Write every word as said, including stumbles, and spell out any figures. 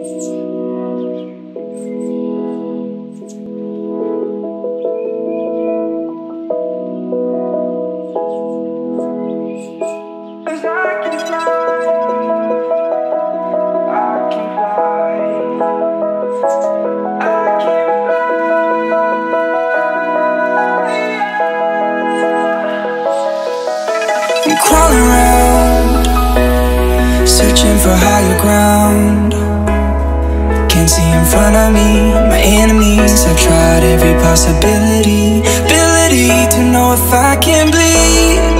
I'm crawling around, searching for higher ground. Can't see in front of me, my enemies. I've tried every possibility, ability to know if I can bleed.